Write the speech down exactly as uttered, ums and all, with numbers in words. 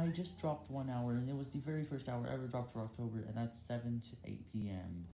I just dropped one hour, and it was the very first hour ever dropped for October, and that's seven to eight p m